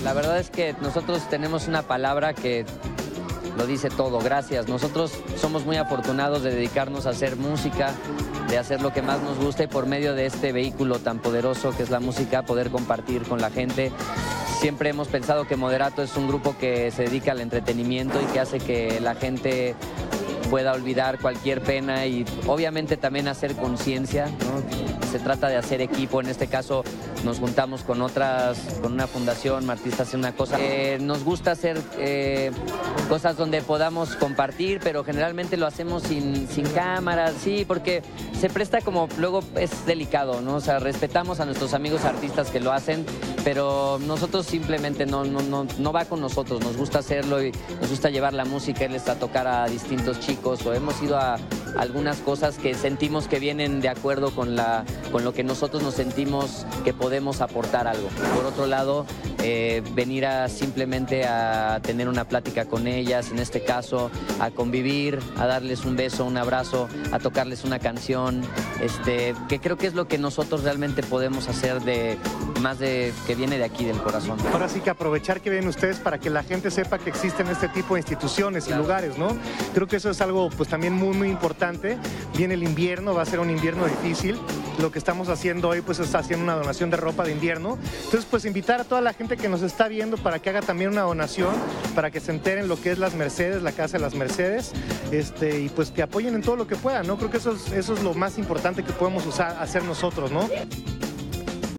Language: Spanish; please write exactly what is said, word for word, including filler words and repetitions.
la verdad es que nosotros tenemos una palabra que lo dice todo, gracias. Nosotros somos muy afortunados de dedicarnos a hacer música, de hacer lo que más nos gusta y por medio de este vehículo tan poderoso que es la música, poder compartir con la gente. Siempre hemos pensado que Moderato es un grupo que se dedica al entretenimiento y que hace que la gente pueda olvidar cualquier pena y obviamente también hacer conciencia, ¿no? Se trata de hacer equipo, en este caso nos juntamos con otras, con una fundación, Martista hace una cosa. Eh, nos gusta hacer eh, cosas donde podamos compartir, pero generalmente lo hacemos sin, sin cámaras, sí, porque se presta como, luego es delicado, ¿no? O sea, respetamos a nuestros amigos artistas que lo hacen, pero nosotros simplemente no, no, no, no va con nosotros, nos gusta hacerlo y nos gusta llevar la música, irles a tocar a distintos chicos o hemos ido a algunas cosas que sentimos que vienen de acuerdo con, la, con lo que nosotros nos sentimos que podemos aportar algo. Por otro lado, eh, venir a simplemente a tener una plática con ellas, en este caso, a convivir, a darles un beso, un abrazo, a tocarles una canción, este, que creo que es lo que nosotros realmente podemos hacer de más de que viene de aquí, del corazón. Ahora sí que aprovechar que vienen ustedes para que la gente sepa que existen este tipo de instituciones claro. y lugares, ¿no? Creo que eso es algo pues también muy, muy importante. Viene el invierno, va a ser un invierno difícil. Lo que estamos haciendo hoy pues está haciendo una donación de ropa de invierno. Entonces pues invitar a toda la gente que nos está viendo para que haga también una donación, para que se enteren lo que es Las Mercedes, la Casa de las Mercedes, este, y pues que apoyen en todo lo que puedan, ¿no? Creo que eso es, eso es lo más importante que podemos usar, hacer nosotros, ¿no?